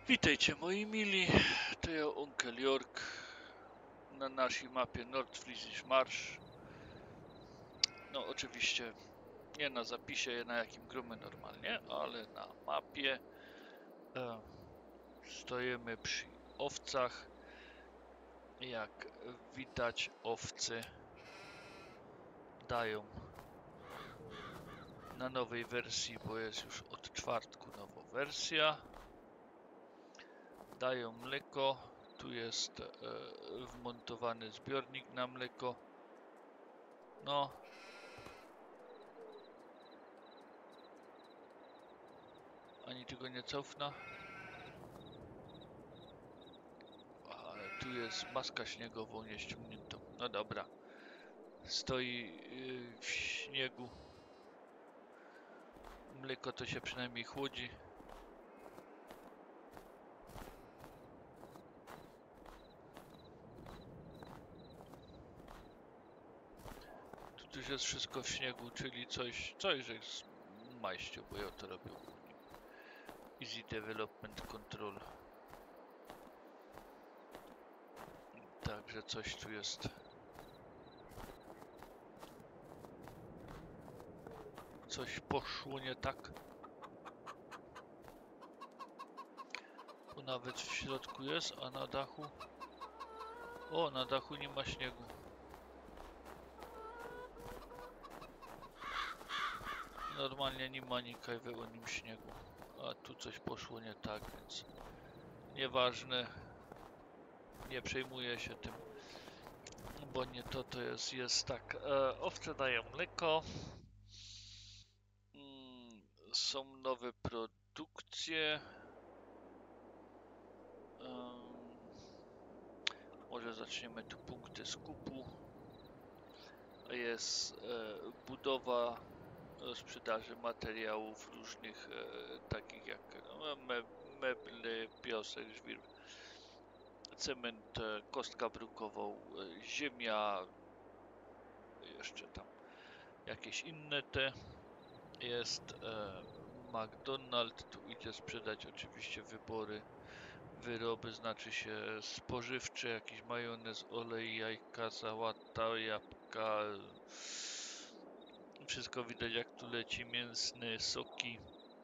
Witajcie moi mili, to ja Onkel York na naszej mapie Nordfriesisch Marsz. No oczywiście nie na zapisie, na jakim grumy normalnie, ale na mapie. Stoimy przy owcach. Jak widać, owce dają na nowej wersji, bo jest już od czwartku nowa wersja. Dają mleko. Tu jest wmontowany zbiornik na mleko. No, ani tego nie cofna. Ale tu jest maska śniegową nieściągniętą. No dobra. Stoi w śniegu. Mleko to się przynajmniej chłodzi. Tu już jest wszystko w śniegu, czyli coś że z majściu, bo ja to robię. Easy Development Control. Także coś tu jest. Coś poszło nie tak. Tu nawet w środku jest, a na dachu... O, na dachu nie ma śniegu. Normalnie nie ma nikajwy o nim śniegu. A tu coś poszło nie tak, więc... Nieważne. Nie przejmuję się tym. Bo nie to jest tak. Owce dają mleko. Są nowe produkcje. Może zaczniemy tu punkty skupu. Jest budowa sprzedaży materiałów różnych, takich jak meble, piasek, żwir, cement, kostka brukową, ziemia, jeszcze tam jakieś inne te. Jest McDonald's, tu idzie sprzedać oczywiście wyroby, znaczy się spożywcze, jakiś majonez, olej, jajka, sałata, jabłka, wszystko widać jak tu leci, mięsne, soki.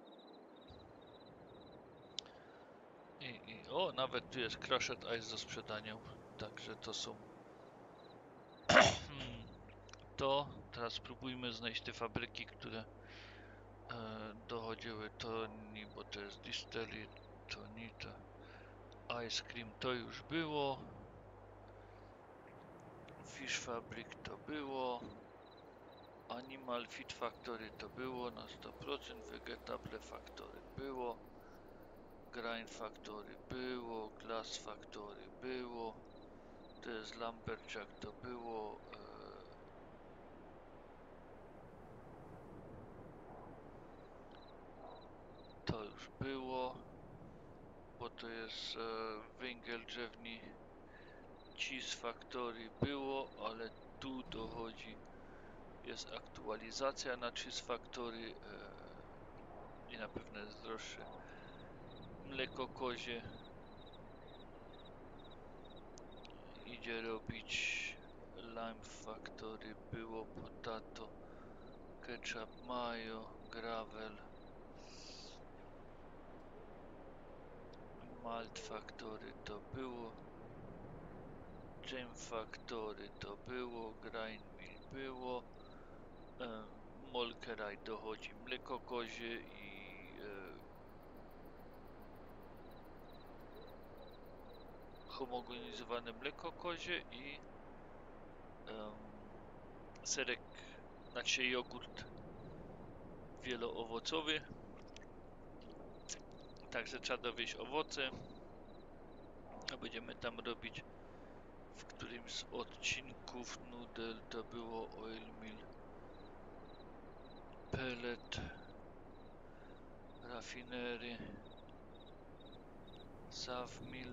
O, nawet tu jest Crushed Ice do sprzedania, także to są teraz spróbujmy znaleźć te fabryki, które dochodziły Toni, bo to jest Distillery, Tonita, Ice Cream to już było, Fish Fabric to było, Animal Feed Factory to było na 100%, Vegetable Factory było, Grind Factory było, Glass Factory było, to jest Lumberjack to było, to już było, bo to jest węgiel drzewni, Cheese Factory było, ale tu dochodzi, jest aktualizacja na Cheese Factory i na pewno jest droższe. Mleko kozie idzie robić, Lime Factory było, potato, ketchup, mayo, gravel, Malt Factory to było, Jam Factory to było, Grind Mill było, Molkeraj dochodzi mleko kozie i homogenizowane mleko kozie i serek, znaczy jogurt wieloowocowy. Także trzeba dowieść owoce. A będziemy tam robić w którymś z odcinków noodle, to było oil mill, pellet, rafinery, saw mill,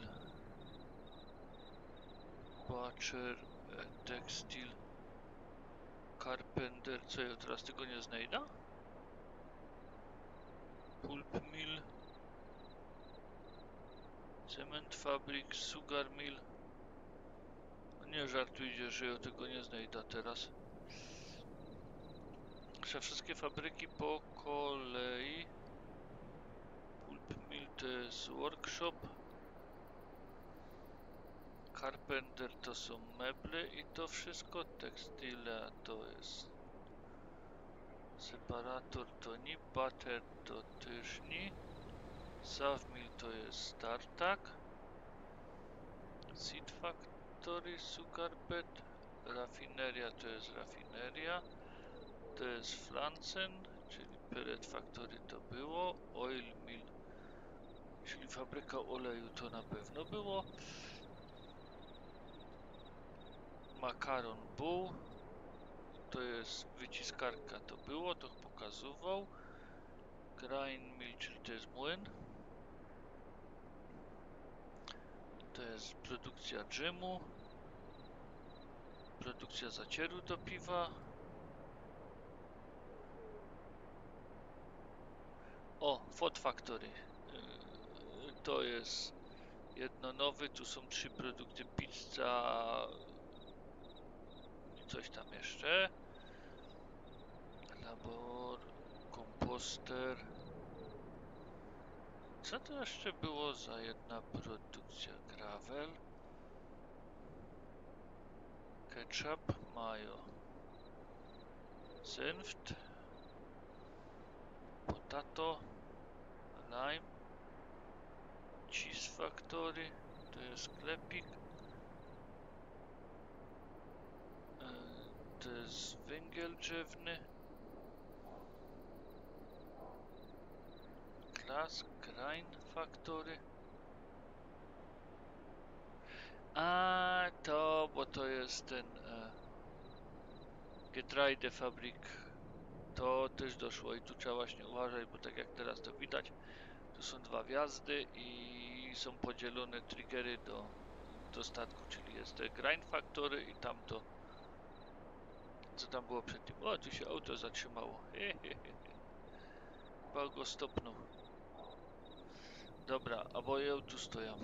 butcher, textile, carpenter, co ja teraz tego nie znajdę? Pulp mill, Cement Fabric, Sugar Mill. No nie żartujcie, że ja tego nie znajdę teraz. Muszę wszystkie fabryki po kolei. Pulp Mill to jest workshop. Carpenter to są meble i to wszystko. Tekstyle to jest separator, to nie. Butter to też nie. Sawmill to jest startup. Seed Factory, Sugarbet. Rafineria to jest rafineria. To jest Flanzen, czyli Pellet Factory to było. Oil Mill, czyli fabryka oleju to na pewno było. Makaron Bull, to jest wyciskarka to było, to pokazywał. Grind Mill, czyli to jest młyn. To jest produkcja dżemu. Produkcja zacieru do piwa. O, Ford Factory. To jest jedno nowy, tu są 3 produkty, pizza, coś tam jeszcze. Labor, komposter. Co to jeszcze było za jedna produkcja? Gravel, ketchup, mayo, senft, potato, lime, cheese factory, to jest sklepik. To jest węgiel drzewny. Glass, grind factory. A to, bo to jest ten Getreidefabrik. To też doszło i tu trzeba właśnie uważać, bo tak jak teraz to widać, tu są 2 wjazdy i są podzielone triggery do statku, czyli jest te Grind Factory i tamto, co tam było przed tym. O, tu się auto zatrzymało. Chyba go stopnął. Dobra, a bo ja tu stoję.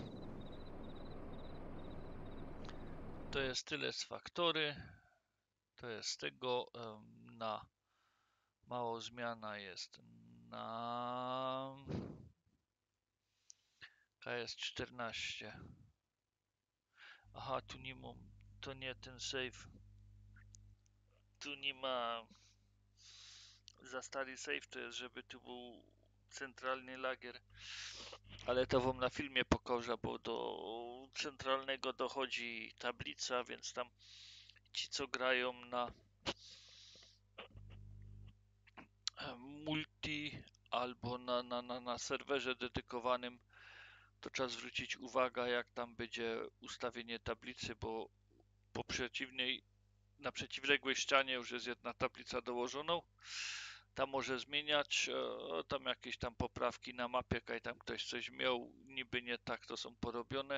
To jest tyle z Factory. To jest z tego na mało zmiana jest na KS14. Aha, tu nie mam, to nie ten save. Tu nie ma za stary save, to jest, żeby tu był centralny lagier. Ale to wam na filmie pokażę, bo do centralnego dochodzi tablica, więc tam ci co grają na multi albo na serwerze dedykowanym, to trzeba zwrócić uwagę, jak tam będzie ustawienie tablicy, bo po przeciwnej, na przeciwległej ścianie już jest jedna tablica dołożona. Tam może zmieniać, tam jakieś tam poprawki na mapie, kaj tam ktoś coś miał, niby nie tak to są porobione.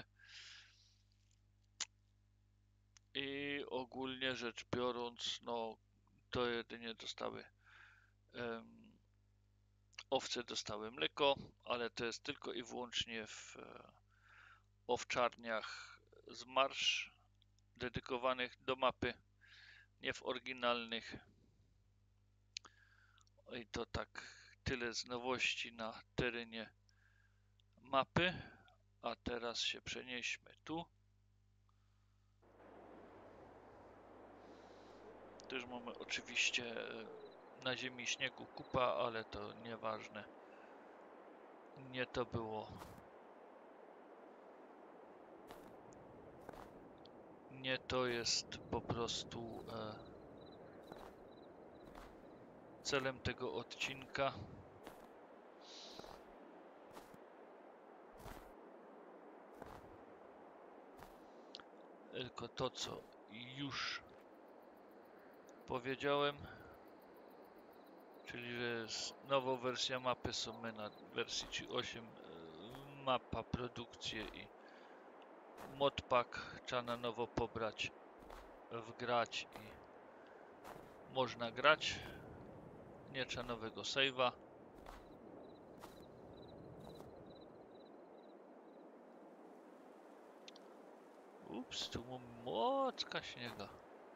I ogólnie rzecz biorąc, no to jedynie dostały owce dostały mleko, ale to jest tylko i wyłącznie w owczarniach z marsz dedykowanych do mapy, nie w oryginalnych. I to tak tyle z nowości na terenie mapy. A teraz się przenieśmy tu. Też mamy oczywiście na ziemi śniegu kupa, ale to nieważne. Nie to było. Nie to jest po prostu celem tego odcinka. Tylko to, co już powiedziałem, czyli że jest nowa wersja mapy, są my na wersji 3.8, mapa, produkcje i modpack trzeba na nowo pobrać, wgrać i można grać. Nie trzeba nowego save'a. Ups, tu mam mocka śniega.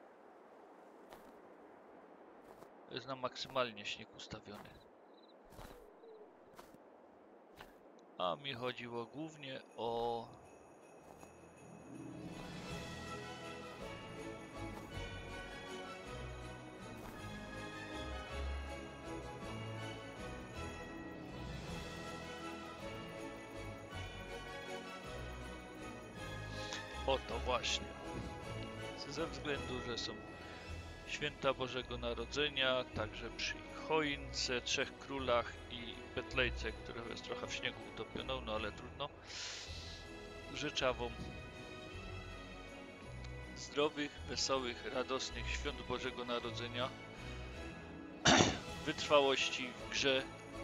Jest na maksymalnie śnieg ustawiony. A mi chodziło głównie o... O to właśnie. Ze względu, że są święta Bożego Narodzenia, także przy choince, Trzech Królach i Betlejce, która jest trochę w śniegu utopioną, no ale trudno. Życzę wam zdrowych, wesołych, radosnych świąt Bożego Narodzenia, wytrwałości w grze,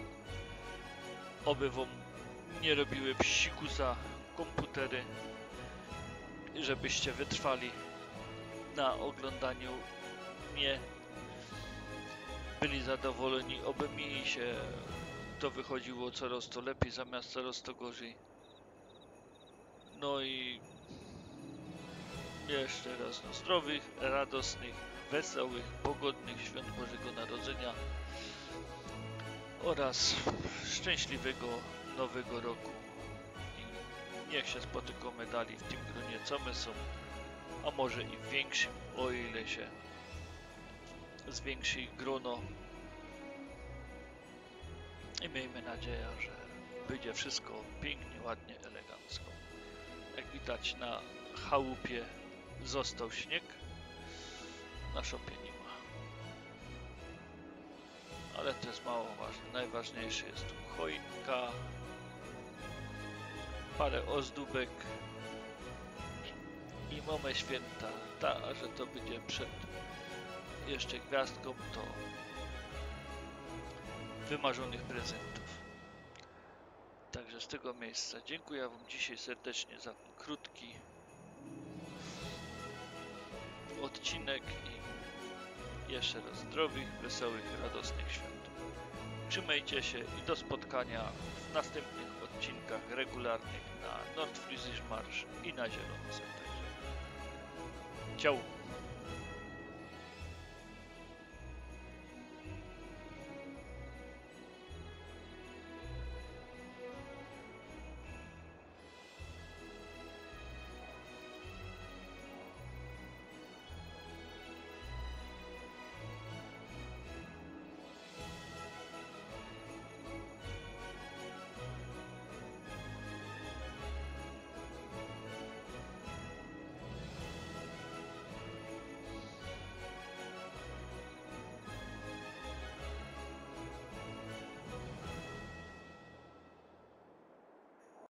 oby wam nie robiły psiku za komputery, żebyście wytrwali na oglądaniu mnie, byli zadowoleni, oby mi się to wychodziło coraz to lepiej zamiast coraz to gorzej. No i jeszcze raz no, zdrowych, radosnych, wesołych, pogodnych świąt Bożego Narodzenia oraz szczęśliwego Nowego Roku. I niech się spotykamy dalej w tym gronie, co my są, a może i w większym, o ile się zwiększy ich grono. I miejmy nadzieję, że będzie wszystko pięknie, ładnie, elegancko. Jak widać, na chałupie został śnieg, na szopie nie ma. Ale to jest mało ważne. Najważniejsze jest tu choinka, parę ozdóbek i mamy święta. Ta, że to będzie przed jeszcze gwiazdką, to wymarzonych prezentów. Także z tego miejsca dziękuję wam dzisiaj serdecznie za ten krótki odcinek i jeszcze raz zdrowych, wesołych, radosnych świąt. Trzymajcie się i do spotkania w następnych odcinkach regularnych na Nordfriesisch Marsch i na Zielonce. Także ciao!